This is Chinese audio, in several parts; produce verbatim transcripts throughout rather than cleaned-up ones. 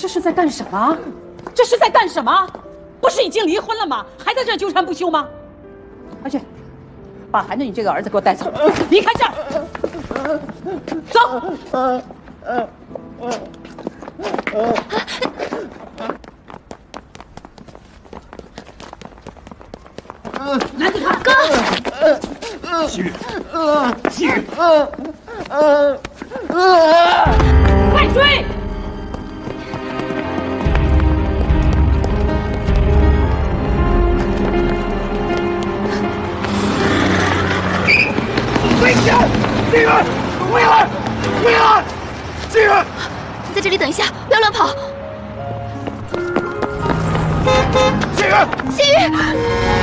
这是在干什么？这是在干什么？不是已经离婚了吗？还在这纠缠不休吗？快去，把含着你这个儿子给我带走，离开这儿，走。拦住他！ 哥！西雨，西雨， 快追！ 危险！西雨，回来，回来！西雨， 在这里等一下，不要乱跑。 西雨， 西雨！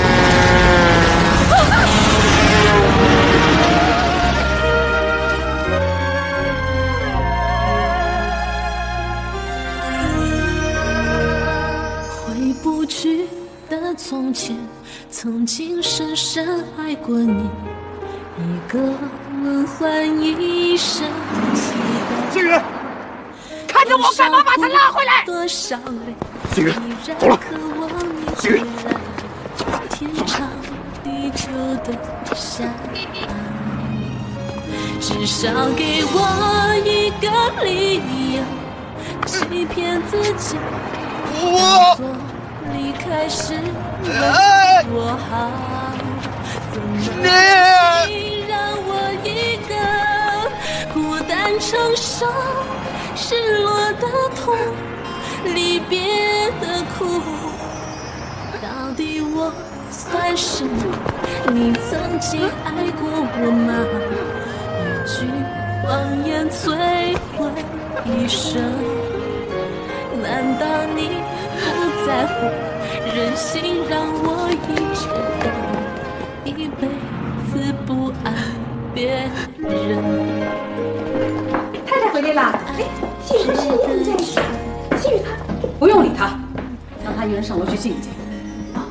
回不去的从前，曾经深深爱过你，一个梦幻一生期待。 西雨，看着我干嘛？把他拉回来！ 多少泪， 西雨，走了。西雨， 天长地久的相爱，至少给我一个理由，欺骗自己。 我离开时哎多好，怎么你你让我一个孤单承受失落的痛，离别的苦。到底我算什么？你曾经爱过我吗？一句谎言摧毁一生。难道你不在乎，任性让我一直等，一辈子不爱别人？ 太太回来了，哎，细雨是你在说，细雨他不用理他，让他一人上楼去静一静。啊，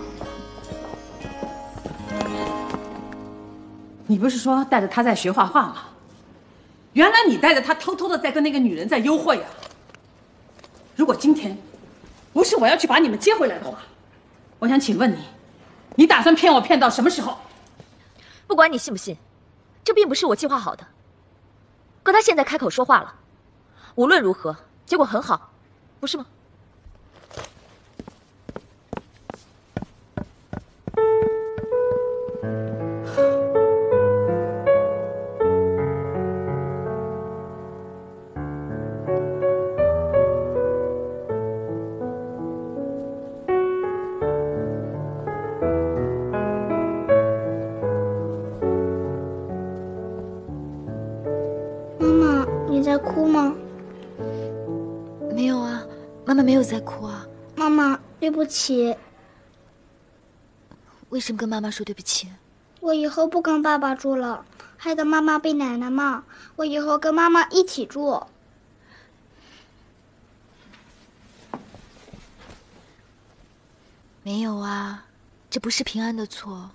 你不是说带着他在学画画吗？原来你带着他偷偷的在跟那个女人在幽会啊！如果今天不是我要去把你们接回来的话，我想请问你，你打算骗我骗到什么时候？ 不管你信不信，这并不是我计划好的。可他现在开口说话了，无论如何，结果很好，不是吗？ 你在哭吗？ 没有啊，妈妈没有在哭啊。 妈妈，对不起。 为什么跟妈妈说对不起？ 我以后不跟爸爸住了，害得妈妈被奶奶骂。我以后跟妈妈一起住。 没有啊，这不是平安的错。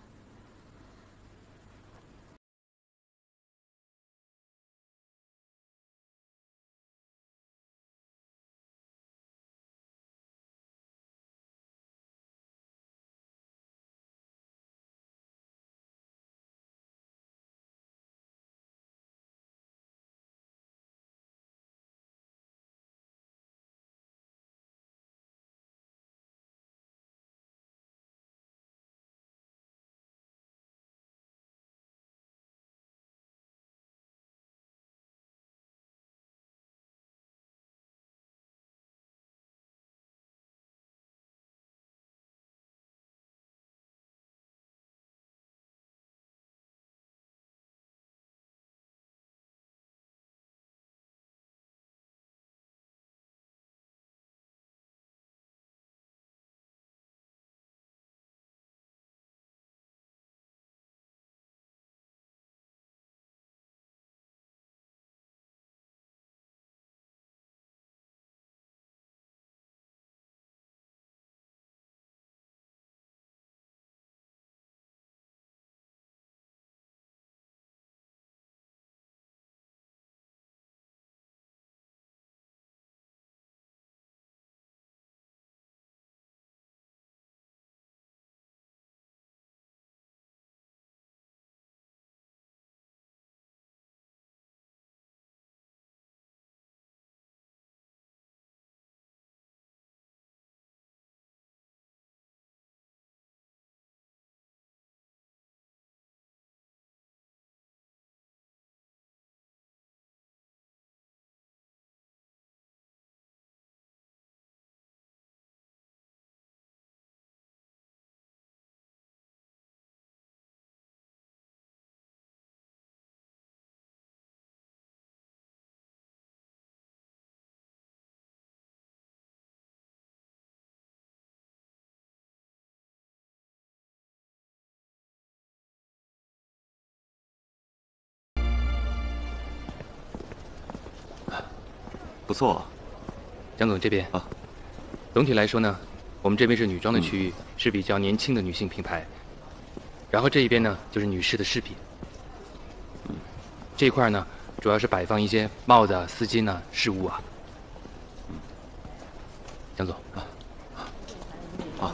不错。 江总这边啊，总体来说呢，我们这边是女装的区域，嗯、是比较年轻的女性品牌。然后这一边呢，就是女士的饰品。嗯，这一块呢，主要是摆放一些帽子啊、丝巾啊、饰物啊。嗯，江总啊， 好。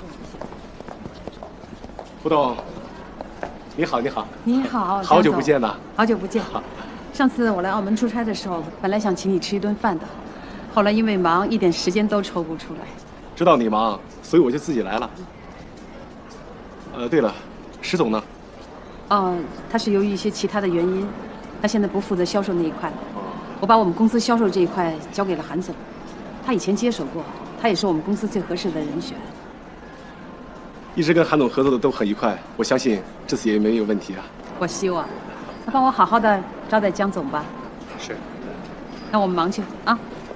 胡董，你好，你好。 你好， 好久不见呐。 好久不见。上次我来澳门出差的时候，本来想请你吃一顿饭的，后来因为忙，一点时间都抽不出来。 知道你忙，所以我就自己来了。呃，对了，石总呢？ 哦，他是由于一些其他的原因，他现在不负责销售那一块了。我把我们公司销售这一块交给了韩总，他以前接手过，他也是我们公司最合适的人选。 一直跟韩总合作的都很愉快，我相信这次也没有问题啊。 我希望，那帮我好好的招待江总吧。 是。 那我们忙去啊。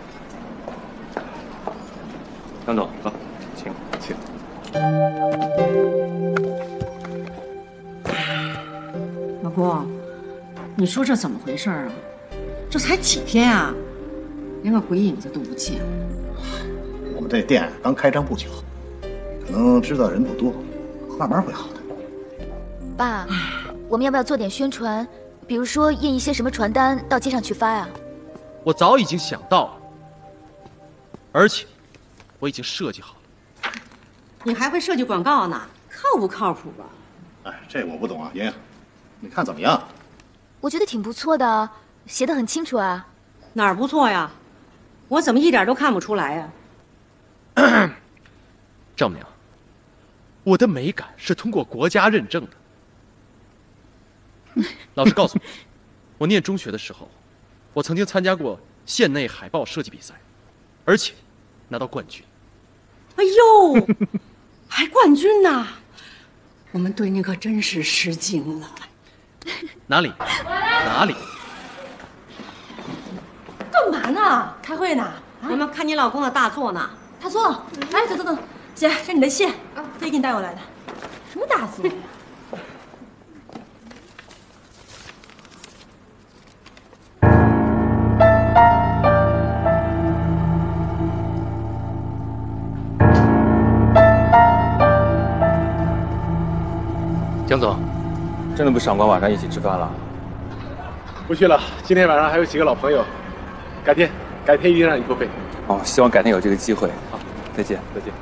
江总，啊，请请。 老郭，你说这怎么回事啊？这才几天啊，连个鬼影子都不见。 我们这店刚开张不久，可能知道人不多，慢慢会好的。 爸，我们要不要做点宣传？比如说印一些什么传单到街上去发呀？ 我早已经想到了，而且我已经设计好了。 你还会设计广告呢？靠不靠谱啊？ 哎，这我不懂啊，莹莹，你看怎么样？ 我觉得挺不错的，写得很清楚啊。 哪儿不错呀？我怎么一点都看不出来呀？ 丈母娘，我的美感是通过国家认证的。老实告诉你，我念中学的时候，我曾经参加过县内海报设计比赛，而且拿到冠军。 哎呦，还冠军呢！我们对你可真是失敬了。 哪里？哪里？ 干嘛呢？开会呢？啊、我们看你老公的大作呢。 大作？哎，等等等，姐，这是你的信，特意给你带过来的。什么大作呀？ 江总， 真的不赏光晚上一起吃饭了？ 不去了，今天晚上还有几个老朋友，改天，改天一定让你破费。 哦，希望改天有这个机会。好，再见， 再见。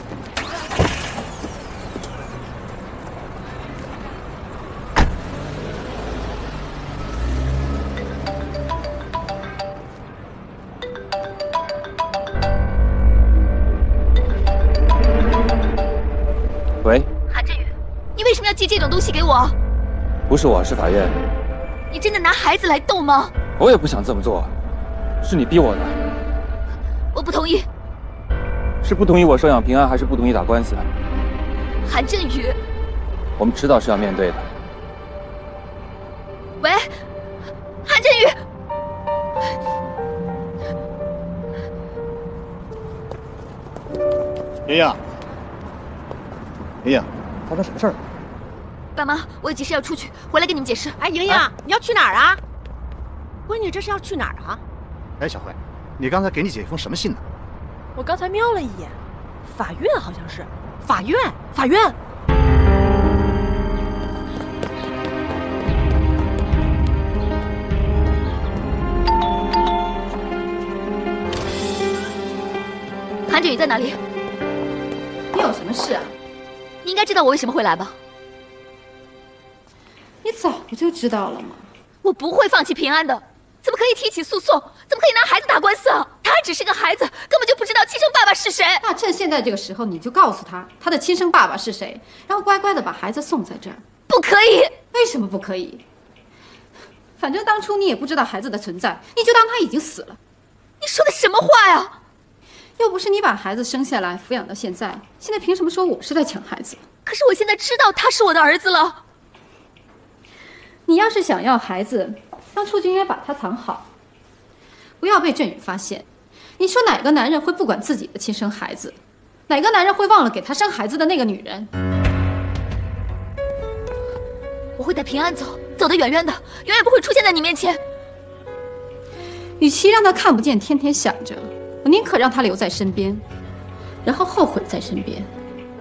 喂， 韩振宇，你为什么要寄这种东西给我？ 不是我，是法院。 你真的拿孩子来斗吗？ 我也不想这么做，是你逼我的。 我不同意。 是不同意我收养平安，还是不同意打官司？ 韩振宇， 我们迟早是要面对的。 喂，韩振宇， 莹莹，莹莹，发生什么事儿？ 爸妈，我有急事要出去，回来跟你们解释。 哎，莹莹，啊、你要去哪儿啊？闺女，这是要去哪儿啊？ 哎，小慧，你刚才给你姐一封什么信呢？ 我刚才瞄了一眼，法院好像是，法院，法院。 韩振宇在哪里？ 你有什么事啊？ 你应该知道我为什么会来吧？ 你早不就知道了吗？ 我不会放弃平安的，怎么可以提起诉讼？怎么可以拿孩子打官司啊？他还只是个孩子，根本就不知道亲生爸爸是谁。 那趁现在这个时候，你就告诉他他的亲生爸爸是谁，然后乖乖的把孩子送在这儿。 不可以！ 为什么不可以？反正当初你也不知道孩子的存在，你就当他已经死了。 你说的什么话呀？ 又不是你把孩子生下来抚养到现在，现在凭什么说我是在抢孩子？ 可是我现在知道他是我的儿子了。 你要是想要孩子，当初就应该把他藏好，不要被振宇发现。你说哪个男人会不管自己的亲生孩子？哪个男人会忘了给他生孩子的那个女人？ 我会带平安走，走得远远的，永远不会出现在你面前。 与其让他看不见，天天想着，我宁可让他留在身边，然后后悔在身边。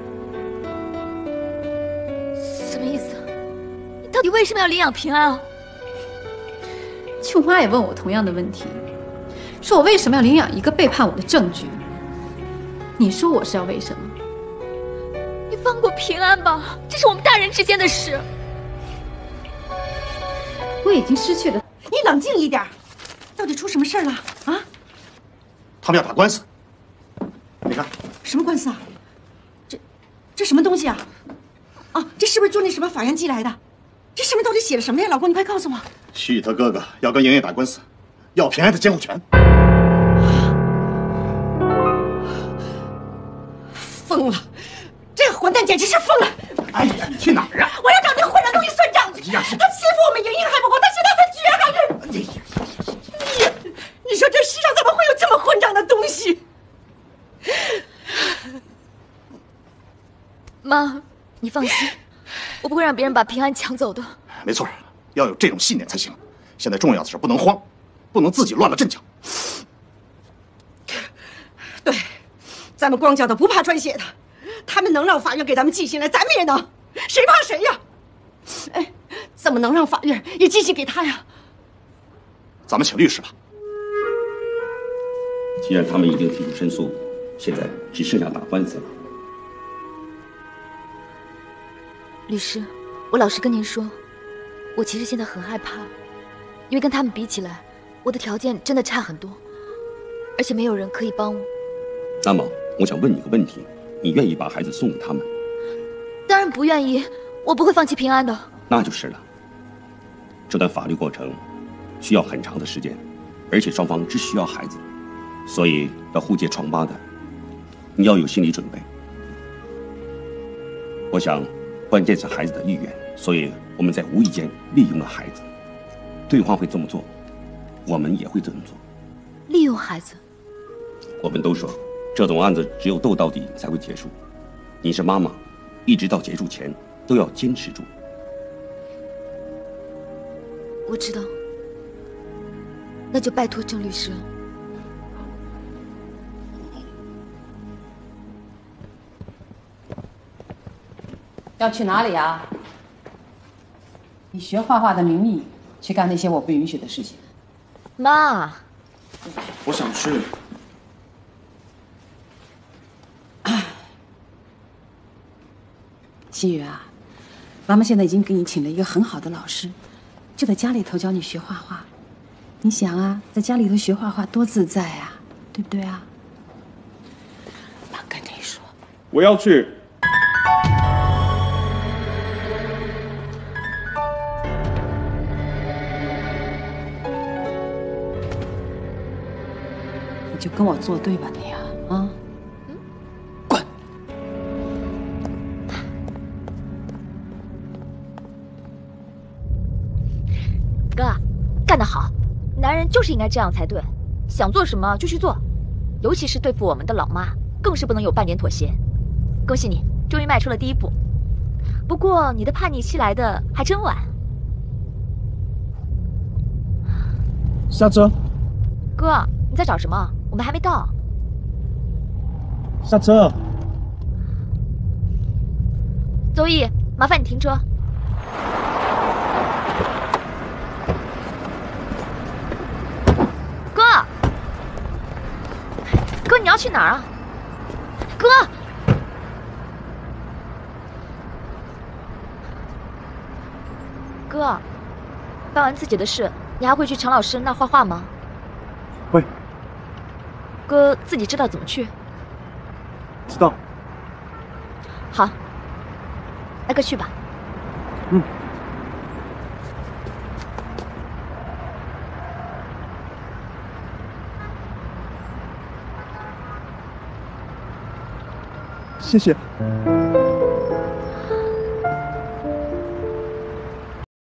什么意思？你到底为什么要领养平安啊？ 舅妈也问我同样的问题，说我为什么要领养一个背叛我的证据？你说我是要为什么？ 你放过平安吧，这是我们大人之间的事。 我已经失去了。 你冷静一点，到底出什么事了啊？ 他们要打官司，你看什么官司啊？这这什么东西啊？啊，这是不是就那什么法院寄来的？这上面到底写了什么呀？老公，你快告诉我。 徐宇他哥哥要跟莹莹打官司，要平安的监护权。 疯了！这个混蛋简直是疯了！ 哎呀，你去哪儿啊？ 我要找那个混账东西算账去！他欺负我们莹莹还不够，他现在他居然还是……你，你说这世上怎么会有这么混账的东西？ 妈，你放心，我不会让别人把平安抢走的。 没错，要有这种信念才行。现在重要的是不能慌，不能自己乱了阵脚。 对，咱们光家的不怕穿鞋的。他们能让法院给咱们寄信来，咱们也能，谁怕谁呀？哎，怎么能让法院也寄信给他呀？ 咱们请律师吧。 既然他们已经提出申诉，现在只剩下打官司了。 律师，我老实跟您说，我其实现在很害怕，因为跟他们比起来，我的条件真的差很多，而且没有人可以帮我。 那么，我想问你个问题。你愿意把孩子送给他们？ 当然不愿意，我不会放弃平安的。 那就是了。这段法律过程需要很长的时间，而且双方只需要孩子，所以要互揭疮疤的，你要有心理准备。我想，关键是孩子的意愿，所以我们在无意间利用了孩子。对方会这么做，我们也会这么做。 利用孩子？ 我们都说。这种案子只有斗到底才会结束。你是妈妈，一直到结束前都要坚持住。 我知道，那就拜托郑律师了。 要去哪里啊？以学画画的名义去干那些我不允许的事情？ 妈， 我想去。 心雨啊，妈妈现在已经给你请了一个很好的老师，就在家里头教你学画画。你想啊，在家里头学画画多自在啊，对不对啊？妈跟你说， 我要去。 你就跟我作对吧你啊啊！ 哥，干得好！男人就是应该这样才对，想做什么就去做，尤其是对付我们的老妈，更是不能有半点妥协。恭喜你，终于迈出了第一步。不过你的叛逆期来的还真晚。 下车。 哥，你在找什么？我们还没到。 下车。 邹毅，麻烦你停车。哥，哥，你要去哪儿啊？哥，哥，办完自己的事，你还会去常老师那儿画画吗？ 会。 哥自己知道怎么去？ 知道。 好，那哥去吧。 嗯。谢谢。